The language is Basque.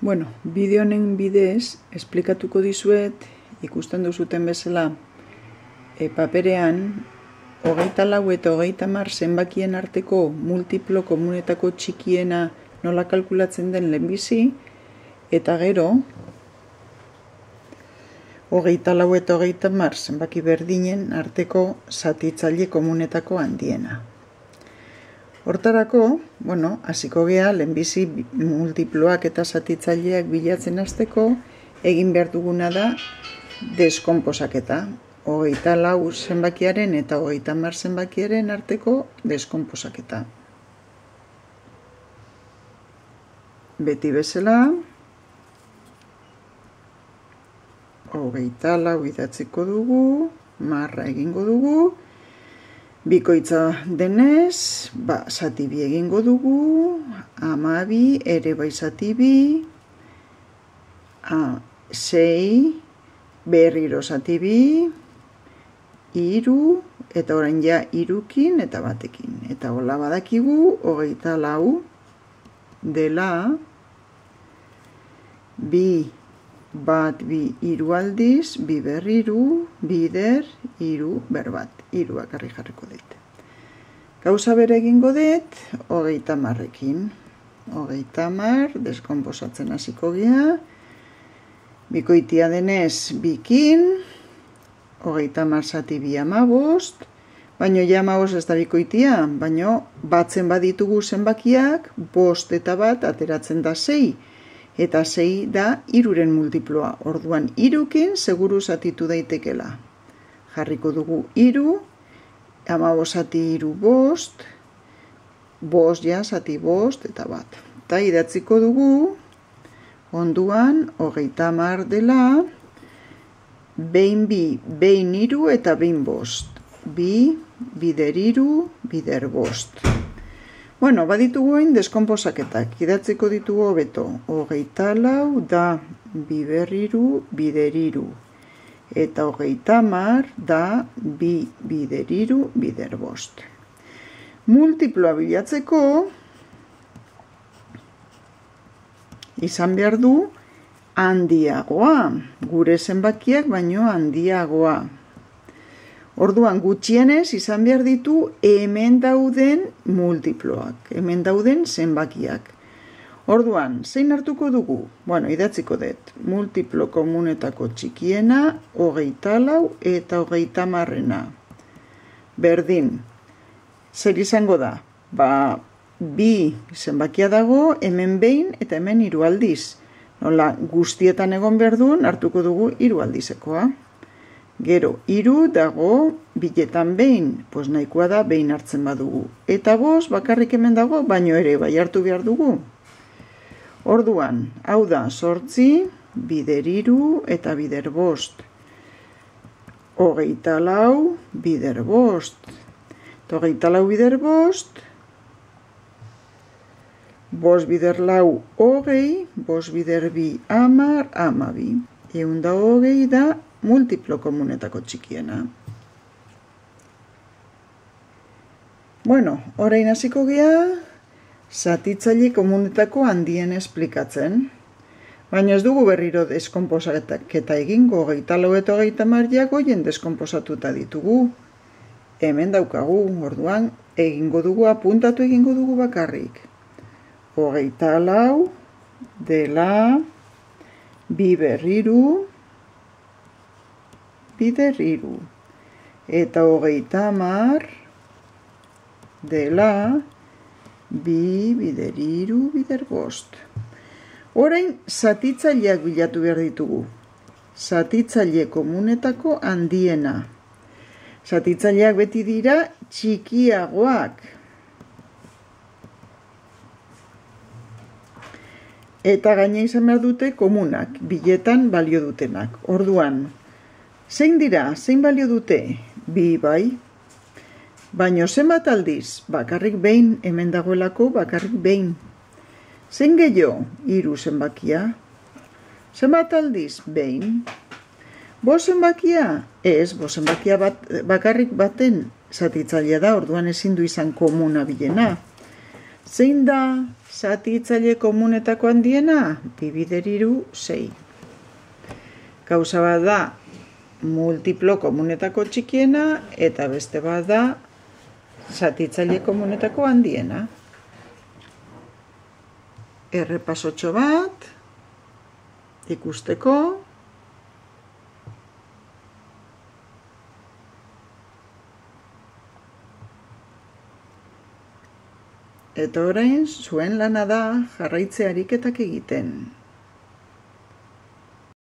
Bueno, bideo honen bidez, esplikatuko dizuet, ikusten duzuten bezala, paperean, 24 eta 30 zenbakien arteko multiplo komunetako txikiena nola kalkulatzen den lehenbizi, eta gero, 24 eta 30 zenbaki berdinen arteko zatitzaile komunetako handiena. Hortarako, hasiko gea, lehenbizi multiploak eta zatitzaileak bilatzen hasteko, egin behar duguna da deskonposaketa. 24 zenbakiaren eta 30 zenbakiaren arteko deskonposaketa. Beti bezala, 24 idatziko dugu, marra egingo dugu, bikoitza denez, zati bi egingo dugu, 12 ere bai zati bi, 6 berriro zati bi, 3 eta orain ja 3kin eta batekin. Eta hola badakigu 24 dela bi bat bi hiru aldiz, bi berriru, bider, hiru berbat. Hiruak jarriko dit. Gauza bere egingo dit, 30ekin. 30 deskonposatzen hasiko gea. Bikoitia denez bikin, 30 zati bi 15, baino ja 15 ez da bikoitia, baino batzen baditugu zenbakiak, 5 eta bat ateratzen da 6. Eta 6 da 3ren multiploa. Orduan 3kin seguru zatitu daitekela. Jarriko dugu 3, 15 zati 3 5, 5 ja zati 5 eta bat. Eta idatziko dugu onduan 30 dela behin bi, behin 3 eta behin 5. Bi, bider 3, bider 5. Baditugu hain deskonposaketak, idatziko ditugu hobeto. 24 da bi berriru, bider 3. Eta 30 da bi bider 3, bider 5. Multiploa bilatzeko, izan behar du handiagoa, gure zenbakiak baino handiagoa. Orduan gutxienez izan behar ditu hemen dauden multiploak, hemen dauden zenbakiak. Orduan, zein hartuko dugu? Idatziko dut, multiplo komunetako txikiena, 24 eta 30-rena. Berdin, zer izango da? Bi zenbakia dago, hemen behin eta hemen 3 aldiz. Nola, guztietan egon behar duen, hartuko dugu 3 aldizekoa. Gero, 3 dago biletan behin, nahikoa da behin hartzen badugu. Eta 5 bakarrik hemen dago, baino ere bai hartu behar dugu. Orduan, hau da 8, bider 3 eta bider 5. 24 bider 5. 24 bider 5. 5 bider 4, 20, 5 bider 2, 10, 12. 120 da multiplo komunetako txikiena. Orain hasiko gea, zatitzaile komunetako handien esplikatzen. Baina ez dugu berriro deskonposaketa egingo, 24 eta 30 goien deskonposatuta ditugu. Hemen daukagu, orduan egingo dugu, apuntatu egingo dugu bakarrik. 24 dela bi berriru, bider 3. Eta 30 dela bi bider 3, bider 5. Orain, zatitzaileak bilatu behar ditugu. Zatitzaile komunetako handiena. Zatitzaileak beti dira txikiagoak. Eta gaina izan behar dute komunak, biletan balio dutenak. Orduan, zein dira, zein balio dute? Bi bai. Baino zenbat aldiz, bakarrik behin, hemen dagoelako bakarrik behin. Zein gehiago, 3 zenbakia. Zenbat aldiz, behin. 5 zenbakia? Ez, 5 zenbakia bakarrik baten zatitzailea da, orduan ezin du izan komuna bilena. Zein da zatitzaile komunetako handiena? 2 bider 3, 6. Gauza bat da multiplo komunetako txikiena eta beste bat da zatitzaile komunetako handiena. Errepasotxo bat ikusteko. Eta orain, zuen lana da jarraitze ariketak egiten.